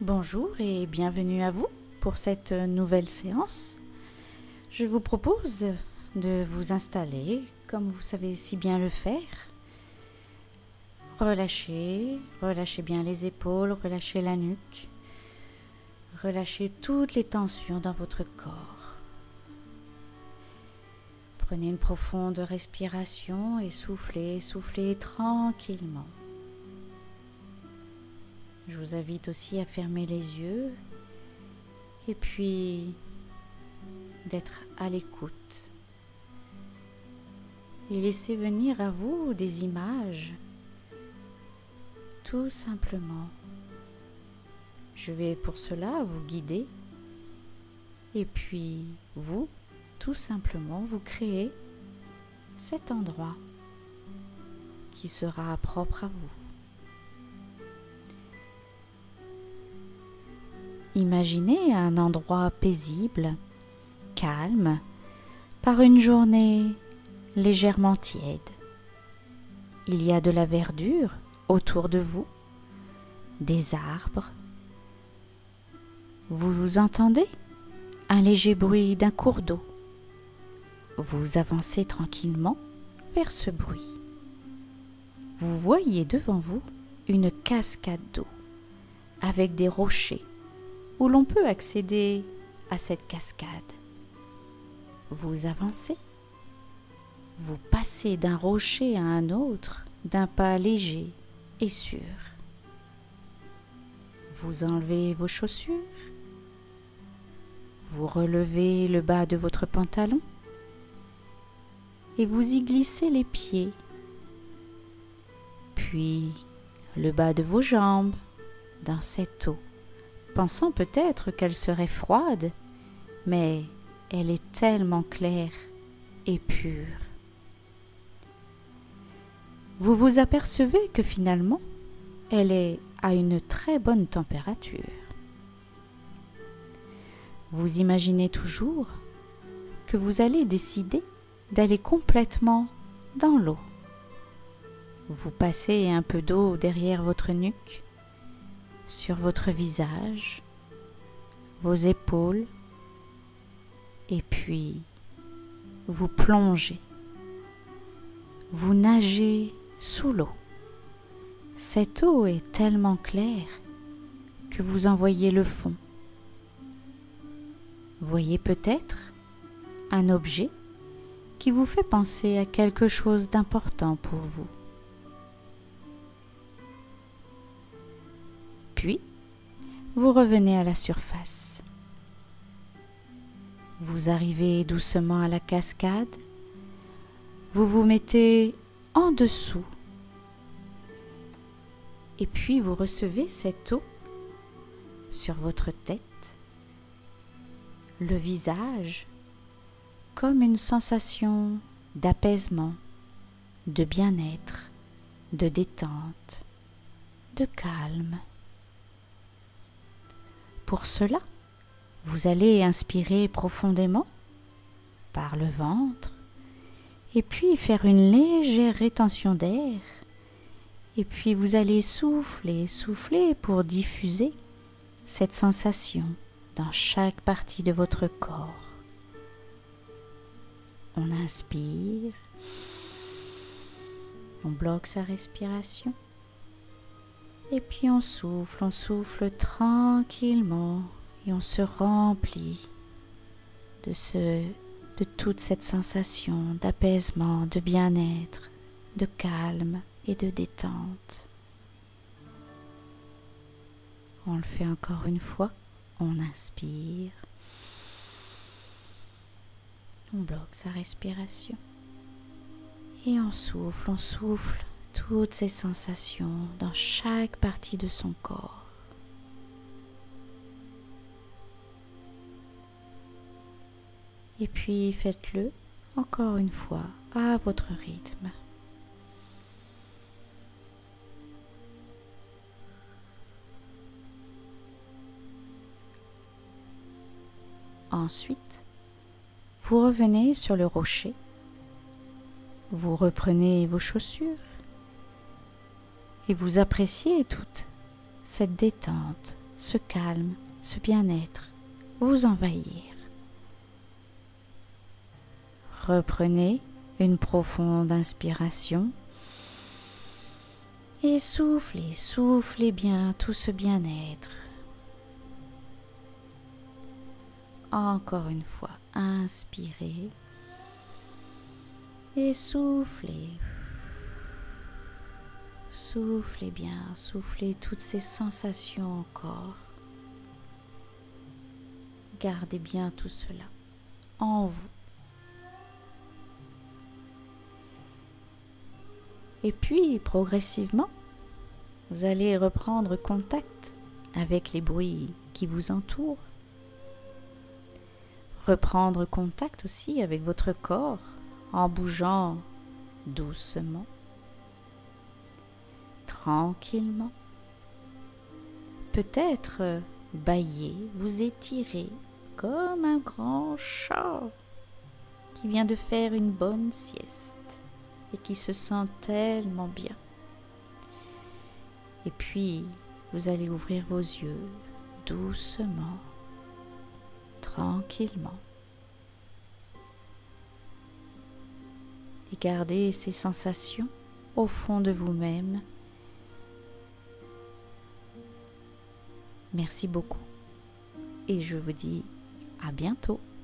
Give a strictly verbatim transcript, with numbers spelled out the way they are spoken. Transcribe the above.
Bonjour et bienvenue à vous pour cette nouvelle séance. Je vous propose de vous installer comme vous savez si bien le faire. Relâchez, relâchez bien les épaules, relâchez la nuque. Relâchez toutes les tensions dans votre corps. Prenez une profonde respiration et soufflez, soufflez tranquillement. Je vous invite aussi à fermer les yeux et puis d'être à l'écoute. Et laissez venir à vous des images, tout simplement. Je vais pour cela vous guider et puis vous, tout simplement, vous créez cet endroit qui sera propre à vous. Imaginez un endroit paisible, calme, par une journée légèrement tiède. Il y a de la verdure autour de vous, des arbres. Vous vous entendez un léger bruit d'un cours d'eau. Vous avancez tranquillement vers ce bruit. Vous voyez devant vous une cascade d'eau avec des rochers où l'on peut accéder à cette cascade. Vous avancez, vous passez d'un rocher à un autre d'un pas léger et sûr. Vous enlevez vos chaussures, vous relevez le bas de votre pantalon et vous y glissez les pieds, puis le bas de vos jambes dans cette eau, pensant peut-être qu'elle serait froide, mais elle est tellement claire et pure. Vous vous apercevez que finalement, elle est à une très bonne température. Vous imaginez toujours que vous allez décider d'aller complètement dans l'eau. Vous passez un peu d'eau derrière votre nuque, sur votre visage, vos épaules, et puis vous plongez. Vous nagez sous l'eau. Cette eau est tellement claire que vous en voyez le fond. Voyez peut-être un objet qui vous fait penser à quelque chose d'important pour vous. Puis, vous revenez à la surface. Vous arrivez doucement à la cascade. Vous vous mettez en dessous. Et puis, vous recevez cette eau sur votre tête, le visage, comme une sensation d'apaisement, de bien-être, de détente, de calme. Pour cela, vous allez inspirer profondément par le ventre et puis faire une légère rétention d'air. Et puis vous allez souffler, souffler pour diffuser cette sensation dans chaque partie de votre corps. On inspire, on bloque sa respiration. Et puis on souffle, on souffle tranquillement et on se remplit de, ce, de toute cette sensation d'apaisement, de bien-être, de calme et de détente. On le fait encore une fois, on inspire, on bloque sa respiration et on souffle, on souffle toutes ces sensations dans chaque partie de son corps. Et puis faites-le encore une fois à votre rythme. Ensuite, vous revenez sur le rocher, vous reprenez vos chaussures et vous appréciez toute cette détente ce calme, ce bien-être vous envahir. Reprenez une profonde inspiration et soufflez, soufflez bien tout ce bien-être. Encore une fois, inspirez et soufflez. Soufflez bien, soufflez toutes ces sensations encore. Gardez bien tout cela en vous. Et puis, progressivement, vous allez reprendre contact avec les bruits qui vous entourent. Reprendre contact aussi avec votre corps en bougeant doucement, tranquillement. Peut-être bâiller, vous étirer comme un grand chat qui vient de faire une bonne sieste et qui se sent tellement bien. Et puis, vous allez ouvrir vos yeux doucement, tranquillement. Et gardez ces sensations au fond de vous-même. Merci beaucoup et je vous dis à bientôt.